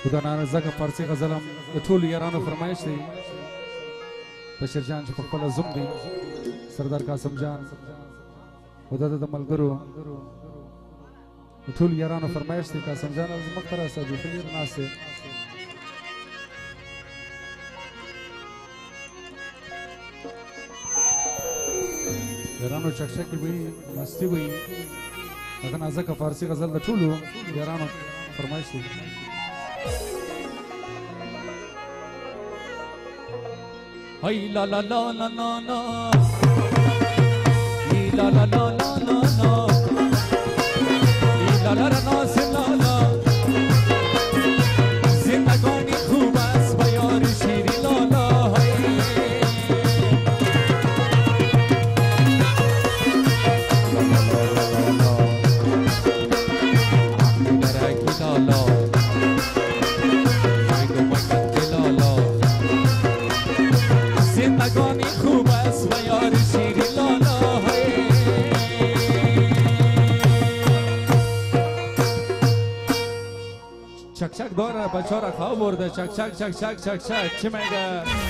خدا نان زکه فارسی غزلم د ټولو یارانو فرمایش دی بشیر جان چې په خپل زوم دی سردار قاسم جان خدا د ملګرو د ټولو یارانو فرمایش دی قاسم جان از مختره ساجو خیر ناسه یارانو چکچکی وي مستی وي هغه نازکه فارسی غزل د ټولو یارانو فرمایش دی هاي لا لا لا لا لا لا لا لا لا لا لا لا لا لا لا لا زندگانی خوب است و یار شیری لالا زندگانی خوب است و یار شیری لالا چک چک داره بچه ها را خواب برده چک چک چک چک چک چک چی میگه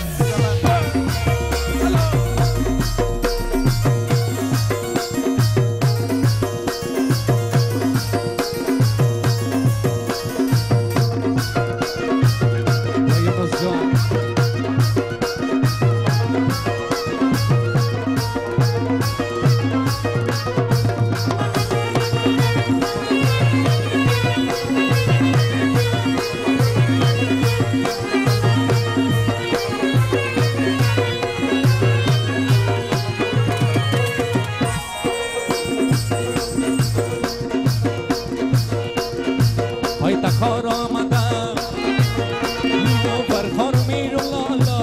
خار آمدم برخار میرم لالا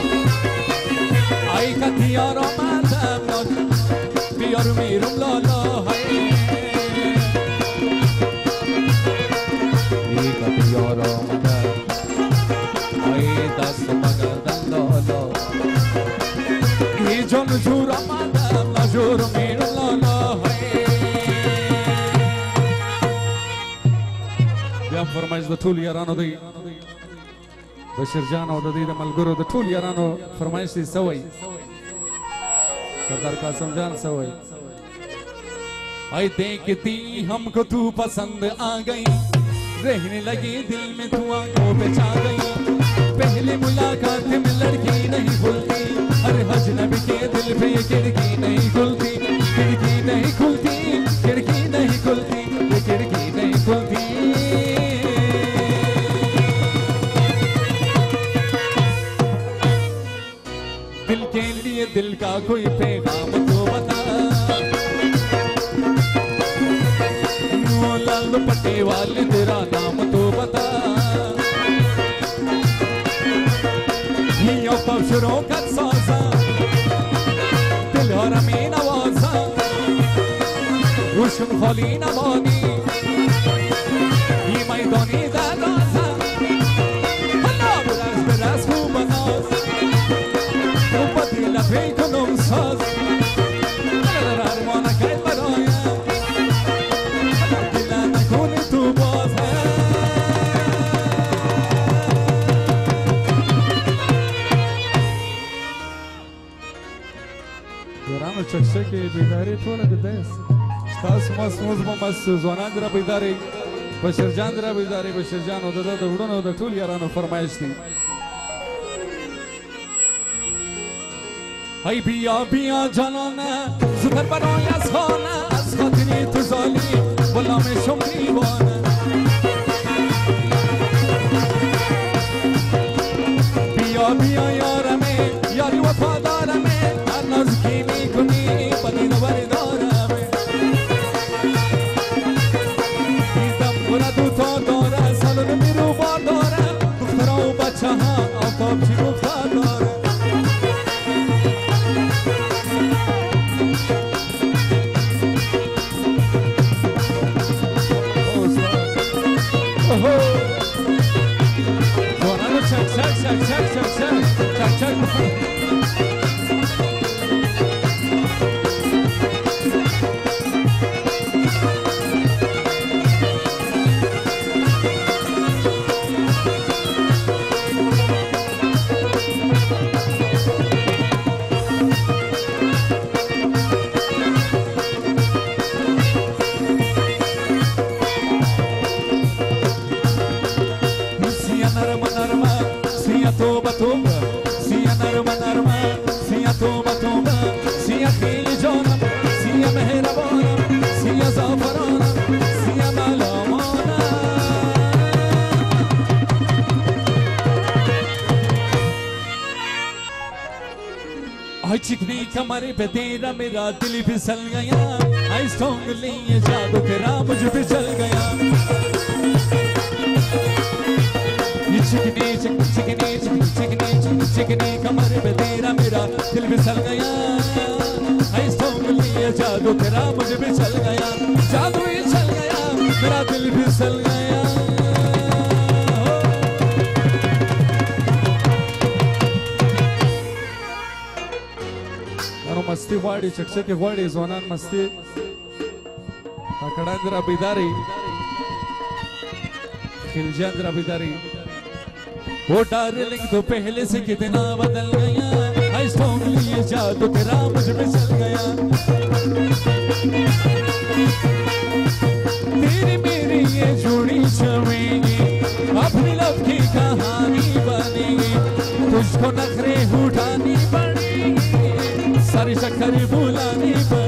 ای کتیار آمدم بیار میرم لالا ای کتیار آمدم ای دست مگردن لالا ای جان جور آمدم نجور میرم لالا فرمایش د ټول یارانو دی بشیر جان او د دې د ملګرو د ټول یارانو فرمایش دی سوی सरदार कासम जान सवई आई देखती हमको तू पसंद आ गई रहने लगी दिल में तू आंखों पे छा गई पहली मुलाकात में लड़की नहीं खुलती हर अजनबी के दिल पे ये खिड़की नहीं खुलती खिड़की नहीं खुलती खिड़की नहीं खुलती ये खिड़की नहीं खुलती दिल के लिए दिल का कोई पैगाम तो बता लाल दुपट्टे वाले तेरा नाम तो बता ये पक्षरों का साजा दिल और अमीन आवाजा रुशन खाली नवानी ये मैदानी दादाजा अल्लाह बरास बरास खूब बनास بدیل پیکنم ساز در ارمان که برایم دل نکنی تو باز دوران چکچکی بیداری طوله دست تاس ماس موز با ماس زوانان در بیداری بشیر جان در بیداری بشیر جان و در دوران و در طول یارانو فرمایش دی ای بیا بیا جانانه زودتر برای از خانه از خاطری تو زالی غلام شم دیوانه بیا بیا یارمه یاری وفادارمه هر نازکی میکنی بدین و بردارمه دیدم برا دوتا داره سالون میرو بار داره دخترها و بچه ها آفتاب چی گفتار داره Çak çak çak çak çak çak çak çak चिकनी कमर पे तेरा मेरा दिल फिसल गया, आई स्ट्रॉन्गली ये जादू तेरा मुझ पे चल गया। ये चिकनी चिकनी चिकनी चिकनी चिकनी चिकनी कमर पे तेरा मेरा दिल फिसल गया, आई स्ट्रॉन्गली ये जादू तेरा मुझ पे चल गया, जादू ही चल गया मेरा दिल फिसल गया। मस्ती वाड़ी चकचके वाड़ी जोनान मस्ती कड़ांद्रा बिदारी खिलजांद्रा बिदारी। वो डार्लिंग तो पहले से कितना बदल गया, आई स्ट्रॉन्गली ये जादू तेरा मुझ पे चल गया। तेरी मेरी ये जोड़ी चलेगी, अपनी लव की कहानी बनेगी, तुझको नखरे उठानी पड़ेगी, सारी शक्कर बुलानी पड़ेगी।